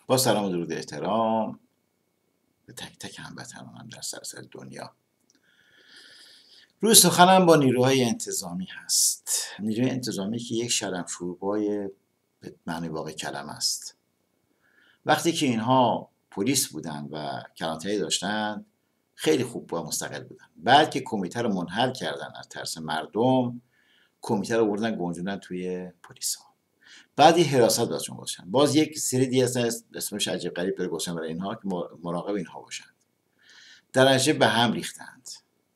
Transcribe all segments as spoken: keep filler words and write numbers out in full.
با سلام و درود احترام به تک تک هموطنانم در سراسر دنیا. روی سخنم با نیروهای انتظامی هست. نیروی انتظامی که یک شلمشوربای به معنی واقعی کلمه است. وقتی که اینها پلیس بودن و کلانتری داشتن خیلی خوب و مستقل بودن. بعد که کمیته رو منحل کردن از ترس مردم، کمیته رو بردن گنجوندن توی پلیس ها. بعد یه حراست بازشون گذاشتن. باز یک سری دیگه اسمش عجیب غریب داره گذاشتن برای اینها که مراقب اینها باشن. در نتیجه به هم ریختند.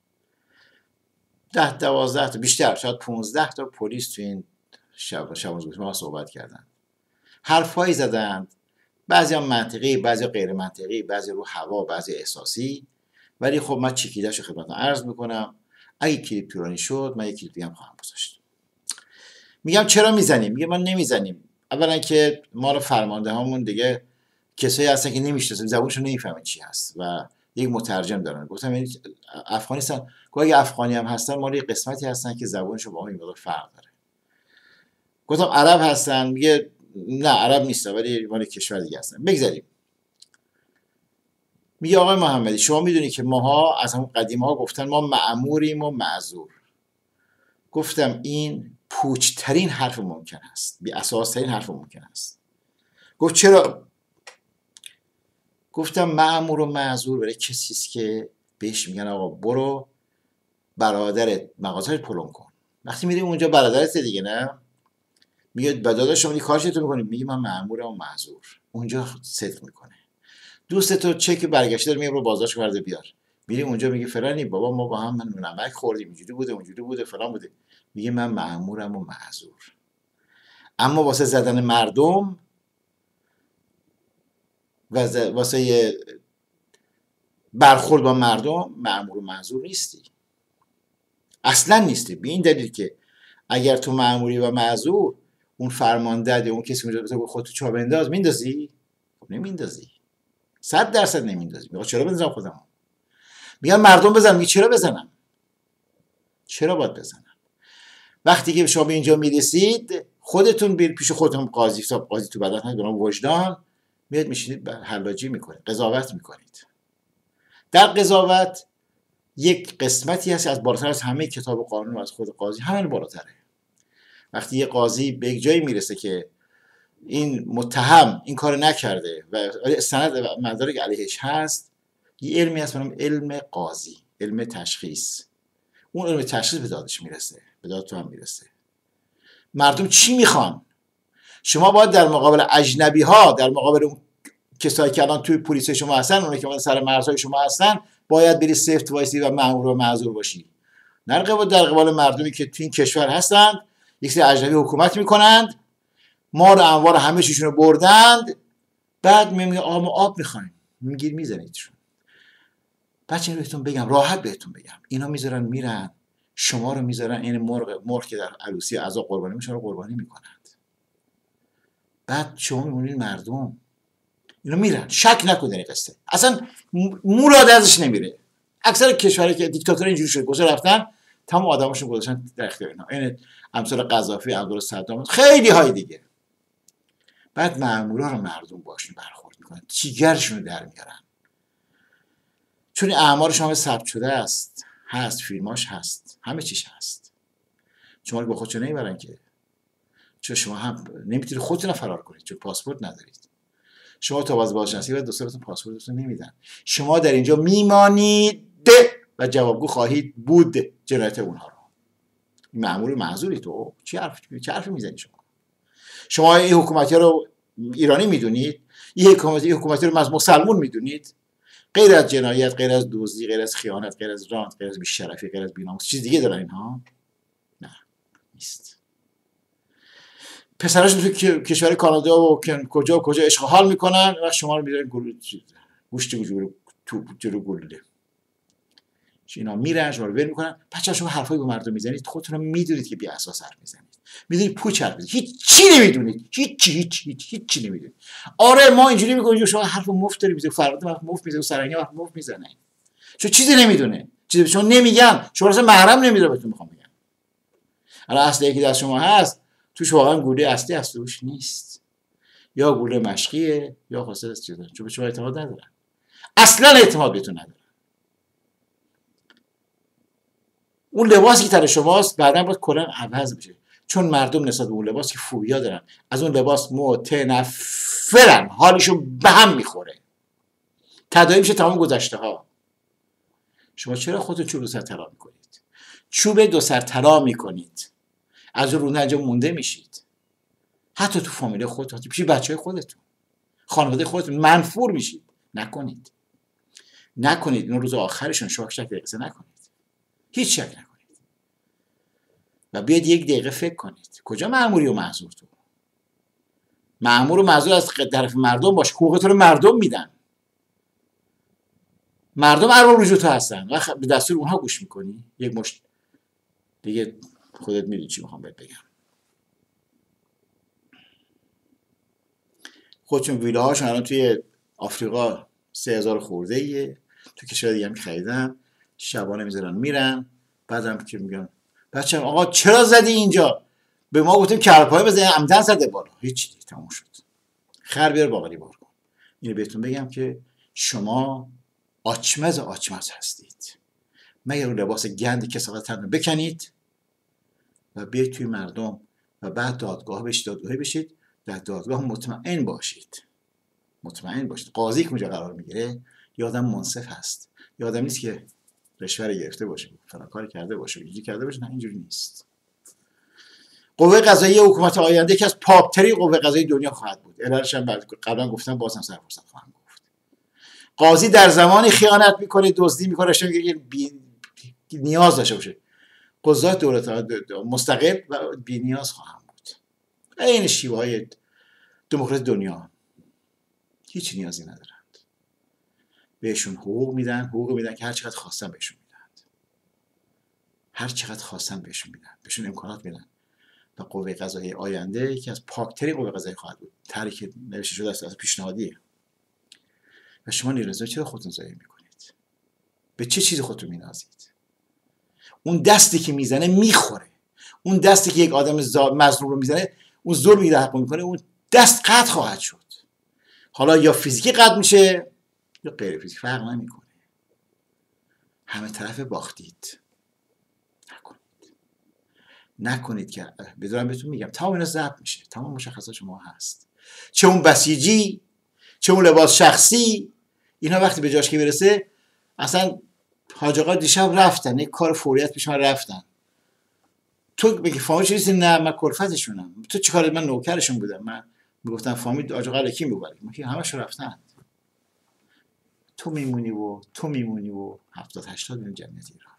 ده دوازده تا بیشتر شاید پونزده تا پلیس تو این شب شب روز ما صحبت کردن. حرفایی زدند، بعضی هم منطقی، بعضی غیر منطقی، بعضی رو هوا، بعضی احساسی. ولی خب من چکیده‌شو خدمتتون عرض میکنم. اگه کلیپ طولانی شد من یک کلیپ دیگه هم خواهم گذاشت. میگم چرا میزنیم؟ میگه من نمیزنیم. اولا که ما رو فرمانده هامون دیگه کسایی هستن که نمیشناسن، زبونشون نمیفهمن چی هست و یک مترجم دارن. گفتم یعنی افغانی هستن، اگه افغانی هم هستن مال قسمتی هستن که زبونشون با ما این مقدار فرق داره. گفتم عرب هستن، میگه نه عرب نیستن ولی مال کشور دیگه هستن. بگذاریم. میگه آقای محمدی شما میدونی که ماها از همون قدیم ها گفتن ما مأموریم و معذور. گفتم این پوچترین حرف ممکن است، بی اساس ترین حرف ممکن است. گفت چرا؟ گفتم مأمور و معذور برای کسی است که بهش میگن آقا برو برادرت مغازه پلم کن. وقتی میری اونجا برادرت دیگه نه، میگه بدادا شما این کار چطور میکنی؟ میگه من مأمورم و معذور. اونجا صدق میکنه. دوست تو چک برگشته داره، میگه برو بازداشت کرده بیار. میری اونجا میگه فلانی بابا ما با هم من نمک خوردیم اینجوری بوده اونجوری بوده فلان بوده. میگه من مأمورم و معذور. اما واسه زدن مردم و واسه برخورد با مردم مأمور و معذور نیستی. اصلا نیستی. به این دلیل که اگر تو مأموری و معذور اون فرمانده اون کسی اونجا بذاره خودتو چا بنداز میندازی؟ خب نمیندازی. صد درصد نمیندازی. میگه چرا بندازم خودمو؟ میگم مردم بزنم. میگه چرا بزنم؟ چرا باید بزنم؟ وقتی که شما به اینجا میرسید خودتون بیر پیش خودتون قاضی حساب قاضی تو بدن هست برام وجدان میاد میشینید حلاجی میکنید، قضاوت میکنید. در قضاوت یک قسمتی هست از بالاتر از همه کتاب و قانون و از خود قاضی همین بالاتره. وقتی یه قاضی به یک جایی میرسه که این متهم این کار نکرده و سند و مدارک علیهش هست، یه علمی هست به نام علم قاضی، علم تشخیص. اون علم تشخیص به دادش میرسه، به داد تو هم میرسه. مردم چی میخوان؟ شما باید در مقابل اجنبی ها، در مقابل اون کسایی که الان توی پلیس شما هستن، اونایی که سر مرزهای شما هستن، باید بری سفت وایسی و مأمور و معذور باشی. نه در قبال مردمی که توی این کشور هستن، یک سری اجنبی حکومت میکنند، ما رو انوار همه چیشون رو بردند، بعد میگن آقا ما آب میخوایم، میگیر میزنیدشون. بچه بهتون بگم، راحت بهتون بگم، اینا میذارن میرن، شما رو میذارن این مرغ مرغ که در عروسی عزا قربانی میشه رو قربانی میکنند. بعد شما میمونید مردم اینا میرن. شک نکنید این قصه اصلا مراد ازش نمیره. اکثر کشورهایی که دیکتاتور اینجوری شده گذاشته رفتن، تمام آدماشون گذاشتن در اختیار اینا. این امثال قذافی، عبدالله صدام، خیلی های دیگه. بعد مأمورا رو مردم باشون برخورد میکنن، جیگرشون رو در میارن. چون اعمارش همه ثبت شده است، هست، فیلماش هست، همه چیش هست. شما رو با خودتون نمیبرن که، چون شما هم نمیتونید خودتون فرار کنید چون پاسپورت ندارید. شما تا باز بازشناسی و دوستانتون پاسپورتتون نمیدن. شما در اینجا میمانید و جوابگو خواهید بود جنایت اونها رو. مأمور معذوری تو چی حرف چی حرفی میزنید شما؟ شما این حکومتی رو ایرانی میدونید؟ این حکومتی حکومتی رو مسلمون میدونید؟ غیر از جنایت، غیر از دزدی، غیر از خیانت، غیر از رانت، غیر از بی‌شرفی، غیر از بی‌ناموسی چیز دیگه دارن اینها؟ نه نیست. پسراشون تو کشور کانادا و کجا و کجا اشغال میکنن و شما رو میذارن گوشت گوشت تو جلو گلوله. اینا میرن شما رو ول میکنن. بچه‌ها شما حرفایی به مردم میزنید، خودتون میدونید که بی اساس حرف میزنید. میدونید پوچ حرف میزنید. هیچ چی نمیدونید. هیچ هیچ هیچ هیچ چی نمیدونید. آره ما اینجوری میگیم شما حرف مفت دارید میزنید، فردا حرف مفت میزنید، سرنگی حرف مفت میزنه. شما چیزی نمیدونه. چیزی شما نمیگن. شما اصلا محرم نمیذاره بهتون میخوام بگم. الان اصل یکی دست شما هست، توش واقعا گوله اصلی اصلش نیست. یا گوله مشقیه یا خاصه چیزه، چون به شما اعتماد ندارن، اصلا اعتماد بهتون ندارن. اون لباسی که تر شماست بعدا باید کلا عوض بشه، چون مردم نسبت به اون لباس که فوبیا دارن، از اون لباس متنفرن، حالشون به هم میخوره، تداعی میشه تمام گذشته ها. شما چرا خودتون چوب دو سر طلا میکنید؟ چوب دو سر طلا میکنید، از اون رو نجا مونده میشید، حتی تو فامیل خودتون، حتی پیش بچهای خودتون، خانواده خودتون منفور میشید. نکنید، نکنید. این روز آخرشون شما شک دقیقه نکنید، هیچ شک نکنید و بیاید یک دقیقه فکر کنید کجا مأموری و معذور تو؟ مأمور و معذور از طرف مردم باش، حقوقتون رو مردم میدن، مردم ارباب رجوع تو هستن و به دستور اونها گوش میکنی. یک مشت دیگه خودت میدونی چی میخوام بهت بگم. خودشون ویله هاشون الان توی آفریقا سه هزار خورده ایه، تو کشور دیگه هم خریدن، شبانه میذارن میرن، بعدم که میگن بچه‌م آقا چرا زدی اینجا؟ به ما گفتیم کرپای بزنی، عمدن زده بالا. هیچ دیگه تموم شد. خر بیار باقالی بار کن. اینو بهتون بگم که شما آچمز آچمز هستید. مگر اون لباس گند کسافتتون بکنید و بیاید توی مردم و بعد دادگاه بشید، دادگاهی بشید، در دادگاه مطمئن باشید، مطمئن باشید قاضی که اونجا قرار میگیره یه آدم منصف هست، یه آدم نیست که رشوه رو گرفته باشه، فلان کاری کرده باشه، اینجوری کرده باشه. نه، اینجوری نیست. قوه قضاییه حکومت آینده که از پاکترین قوه قضاییه دنیا خواهد بود. علتش هم قبلا گفتم، بازم سر فرصت خواهم گفت. قاضی در زمانی خیانت میکنه، دزدی میکنه، رشوه میگیره بی... نیاز داشته باشه. قضات دولت مستقل و بی نیاز خواهم بود. این شیوه های دموکراسی دنیا هیچ نیازی ندارند. بهشون حقوق میدن، حقوق میدن که هر چقدر خواستن بهشون میدن، هر چقدر خواستن بهشون میدن، بهشون امکانات میدن. و قوه قضاییه آینده یکی از پاکترین قوه قضاییه خواهد بود. طرحی که نوشته شده است از پیشنهادیه. و شما نیروی چرا خودتون ضایع میکنید؟ به چه چیزی خودتون مینازید؟ اون دستی که میزنه میخوره، اون دستی که یک آدم مظلوم رو میزنه، اون ظلمی که حق میکنه، اون دست قطع خواهد شد. حالا یا فیزیکی قطع میشه یا غیر فیزیکی، فرق نمیکنه. همه طرف باختید. نکنید نکنید که بدونم بهتون میگم تمام اینا ضبط میشه، تمام مشخصات شما هست، چه اون بسیجی چه اون لباس شخصی، اینا وقتی به جاش که برسه، اصلا حاج آقا دیشب رفتن یک کار فوریت پیش من رفتن، تو بگی فامیل چیزی؟ نه من کلفتشونم. تو چیکار؟ من نوکرشون بودم. من میگفتم فامیل حاج آقا کی میبره؟ من که همش رفتن. تو میمونی و تو میمونی و هفتاد هشتاد میلیون جمعیت ایران.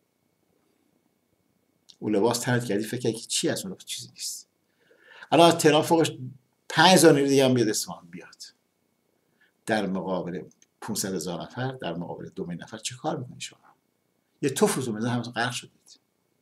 اون لباس ترد کردی فکر کردی چی هست؟ اون چیزی نیست. الان تهران فوقش پنج هزار نیرو دیگه هم بیاد اصفهان بیاد در مقابل پانصد هزار نفر، در مقابل دو میلیون نفر چه کار میکنی شما؟ یه توف رو میزن همتون غرق شدید.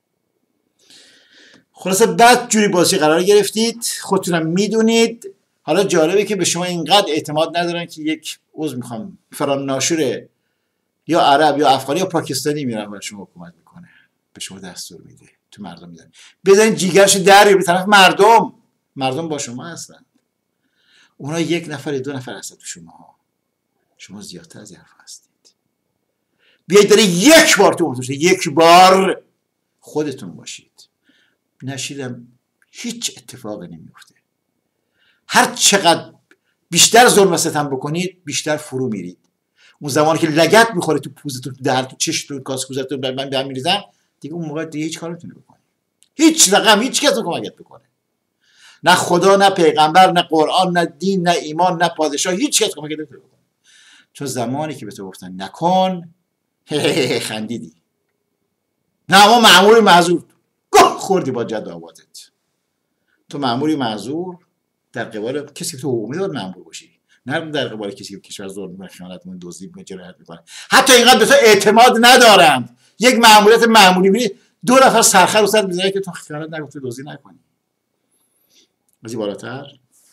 خلاصه بعد جوری بازی قرار گرفتید، خودتونم میدونید. حالا جالبه که به شما اینقدر اعتماد ندارن که یک عضو میخوام فران ناشور یا عرب یا افغانی یا پاکستانی میرن برای شما حکومت میکنه، به شما دستور میده، تو مردم میدن بزنید جیگرش در به طرف مردم. مردم با شما هستن، اونا یک نفر دو نفر هستن تو شما، شما زیادتر از حرف هستید. بیایید داره یک بار تو عمرتون، یک بار خودتون باشید. نشیدم هیچ اتفاقی نمیفته. هر چقدر بیشتر ظلم و ستم بکنید بیشتر فرو میرید. اون زمانی که لگد میخوره تو پوزتون، تو دهن، تو چشم، تو کاسکوزتون به من به هم میریزن، دیگه اون موقع دیگه هیچ کاری نمیتونی بکنی. هیچ رقم هیچ کس کمکت بکنه. نه خدا، نه پیغمبر، نه قرآن، نه دین، نه ایمان، نه پادشاه، هیچ کس کمکت نمیتونه بکنه. چون زمانی که به تو گفتن نکن، خندیدی. نه ما مأمور معذور، گه خوردی با جد آبادت. تو مأموری معذور در قبال کسی که تو حقوق میداد مأمور باشی، نه در قبال کسی که کشور ظلم میکنه، خیانت میکنه، دزدی میکنه، جنایت میکنه. حتی اینقدر به تو اعتماد ندارند. یک مأموریت معمولی میری دو نفر سرخر رو سر میذاره که تو خیانت نگفتی، دزدی نکنی. از این بالاتر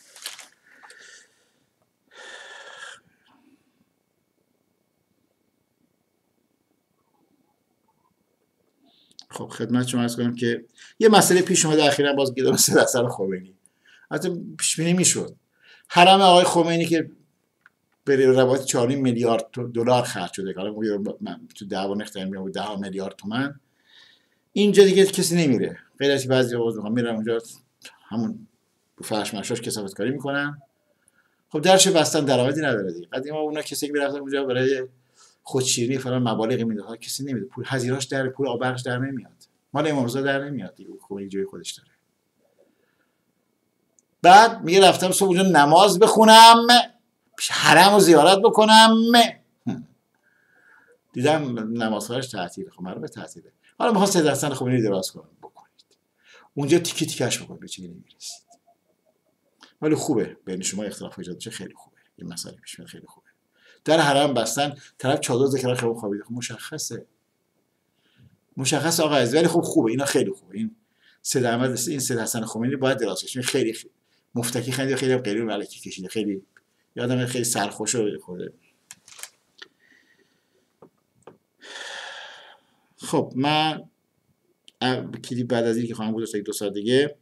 خب خدمت شما عرض کنم که یه مسئله پیش اومده اخیراً، باز گیر سید حسن خمینی. حتی پیش بینی میشد حرم آقای خمینی که به روایت چهار و نیم میلیارد دلار خرج شده، حالا تو دعوا نختن میگم ده میلیارد تومان. اینجا دیگه کسی نمیره، غیر از بعضی آواز میخوام میرن اونجا همون فرش مشاش کثافت کاری میکنن. خب درش بستن، درآمدی نداره دیگه. قدیما اونا کسی که میرفتن اونجا برای خودشیرینی فلان مبالغی میداد، کسی نمیده، پول هزینه‌اش در پول آب برقش در نمیاد، مال امام رضا در نمیاد دیگه، خب جای خودش داره. بعد میگه رفتم صبح اونجا نماز بخونم، حرم رو زیارت بکنم، دیدم نمازهاش تعطیله. خب معلومه تعطیله. حالا میخوام سید حسن خمینی دراز کنم بکنید اونجا تیکی تیکش بکنید، به چیزی نمیرسید. ولی خوبه بین شما اختلاف ایجاد بشه، خیلی خوبه این مسئله پیش میاد، خیلی خوبه. در حرم بستن، طرف چادر ذکر خیلی خوابیده، خب مشخصه مشخص آقا عزیز، ولی خب خوبه، اینا خیلی خوبه. این سید احمد این سید حسن خمینی باید دراز بشه، خیلی مفتکی خیلی خیلی غیر ملکی کشیده، خیلی یادم خیلی سرخوش و خوده. خب من کلی بعد از این که خواهم گذاشت دو ساعت دیگه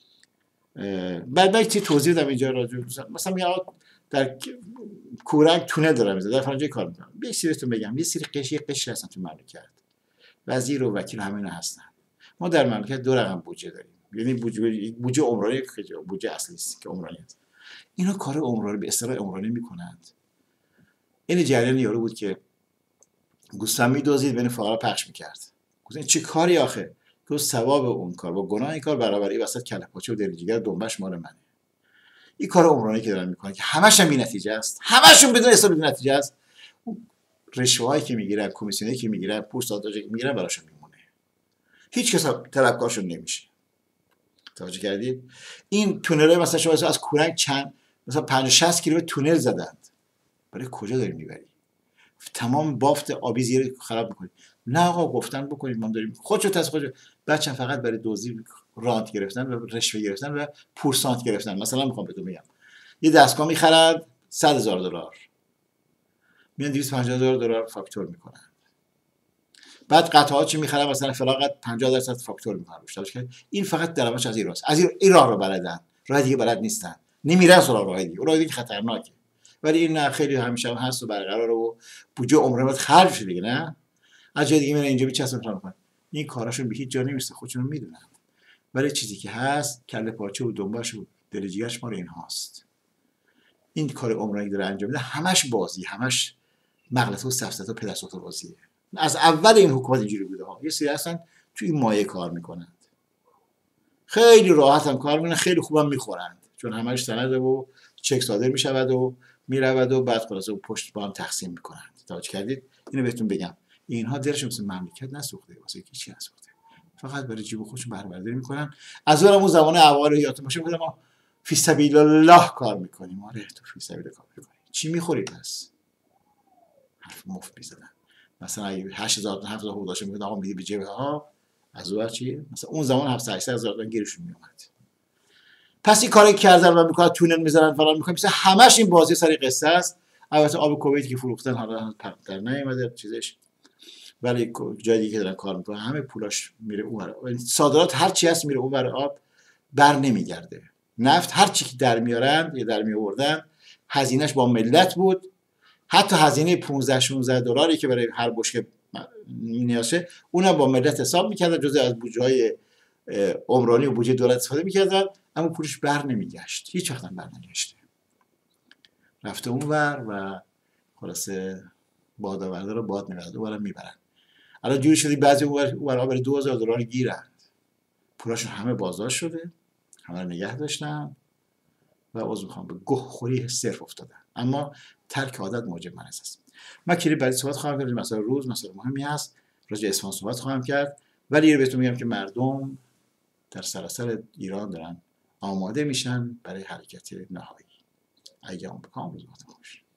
بعد بعد چی توضیح بدم اینجا راجع مثلا میگم در کورک تونل دارم میذارم، در فرانجه کار میکنم. یه سریتون بگم، یه سری قشی قشر هستن تو مملکت، وزیر و وکیل همین هستن. ما در مملکت دو رقم بودجه داریم، یعنی بودجه بودجه عمرانی، بودجه اصلی است که عمرانی است. اینا کار عمرانی به اصطلاح عمرانی میکنند. این جریان یارو بود که گوسفند می‌دزدید بین فقرا پخش می‌کرد. گفتن چه کاری آخه؟ که ثواب اون کار با گناه این کار برابری، وسط کله پاچه و دل جگر دنبش مال منه. این کار عمرانی که دارن میکنن که همش هم بی‌نتیجه است، همشون بدون حساب بدون نتیجه است. رشوه‌ای که میگیرن، کمیسیونی که میگیرن، پوست داداجی که میگیرن براشون میمونه. هیچ کس طلبکارشون نمیشه. توجه کردید؟ این تونل مثلا شما از کورنگ چند مثلا پنجاه شصت کیلومتر تونل زدند. برای کجا داریم میبری؟ تمام بافت آبی زیر خراب میکنید. نه آقا گفتن بکنید، ما داریم خودشو تاس خودشو بچه‌ها فقط برای دزدی رانت گرفتن و رشوه گرفتن و پورسانت گرفتن. مثلا میخوام بهتون بگم یه دستگاه میخرد صد هزار دلار، میان دویست و پنجاه هزار دلار فاکتور میکنن. بعد قطعات چی میخرن مثلا فلاقت پنجاه درصد فاکتور میکنن روش. این فقط درآمدش از ایران، از این راه رو بلدن، راه دیگه بلد نیستن، نمیرن سراغ راه دیگه، راه دیگه خطرناکه. ولی این نه، خیلی همیشه هم هست و برقراره و بودجه عمران خرج شده دیگه. نه از جای دیگه میرن اینجا میچسبن میکنن. این کاراشون به هیچ جا نمیرسه، خودشون میدونن. ولی چیزی که هست کله پاچه و دنباش و دل جیگرش مال اینهاست. این کار عمرانی داره انجام میده، همش بازی، همش مغلطه و سفسطه و پدرسوخته بازیه. از اول این حکومت اینجوری بوده ها. یه سری هستن تو این مایه کار میکنند، خیلی راحت هم کار میکنن، خیلی خوبم میخورند، چون همش سند و چک صادر میشود و میرود و بعد خلاص و پشت با هم تقسیم میکنند. توجه کردید؟ اینو بهتون بگم، اینها درشون مثل مملکت نسوخته، واسه هیچی نسوخته، فقط برای جیب خودشون بهره برداری میکنن. از اونم اون زمان اول یادتون باشه میگم ما فی سبیل الله کار میکنیم. آره تو فی سبیل کار میکنیم. چی میخوری پس؟ حرف مفت میزدن. مثلا اگه هشت هزار تا هفت هزار خودش میگه آقا میدی به جیب ها، از اون چیه؟ مثلا اون زمان هفتصد هشتصد هزار تا گیرشون میومد. پس این کاری کردن و میکنن تونل میذارن فلان میکنن، مثلا همش این بازی سری قصه است. البته آب کویت که فروختن حالا در نیومده چیزش، ولی جای دیگه دارن کار میکنن، همه پولاش میره اونور. صادرات هر چی هست میره اونور، آب بر نمیگرده. نفت هر چی که در میارن یا در میآوردن هزینهش با ملت بود. حتی هزینه پانزده شانزده دلاری که برای هر بشکه نیازه اونم با ملت حساب میکردن، جزء از بودجه‌های عمرانی و بودجه دولت استفاده میکردن، اما پولش بر نمیگشت، هیچ وقت بر نگشته، رفته اونور و خلاصه باد آورده رو باد میبرد اونورم میبرن. الان جوری شدی بعضی اونورها برای دو هزار دلار گیرن، پولاشون همه بازداشت شده، همه رو نگه داشتن و عضو میخوام به گه خوری صرف افتادن. اما ترک عادت موجب مرض است. من کلی بعدی صحبت خواهم کرد، مثلا روز مثلا مهمی هست، راجع اصفهان صحبت خواهم کرد، ولی یه بهتون میگم که مردم در سراسر ایران دارن آماده میشن برای حرکت نهایی. ایام بکام روزگارتون خوش.